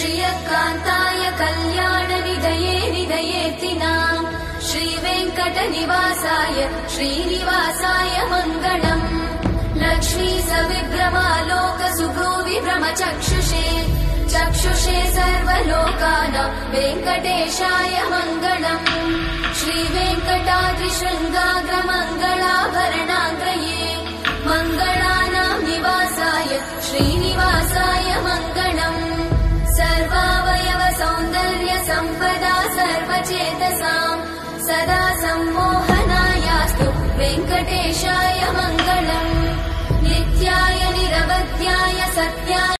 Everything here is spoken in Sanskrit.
श्रियकान्ताय कल्याणनिधये निधयेतिनाम् श्रीवेङ्कटनिवासाय श्रीनिवासाय मङ्गलम् लक्ष्मी सविभ्रमालोक सुभ्रूविभ्रमचक्षुषे चक्षुषे सर्वलोकानां वेङ्कटेशाय मङ्गलम् श्रीवेङ्कटाद्रिशृङ्गाग्रमङ्गलाभरणाङ्गये मङ्गलानां निवासाय श्रीनिवासाय मङ्गलम् सर्वावयव सौन्दर्य सम्पदा सर्वचेतसाम् सदा सम्मोहनायास्तु वेङ्कटेशाय मङ्गलम् नित्याय निरवध्याय सत्याय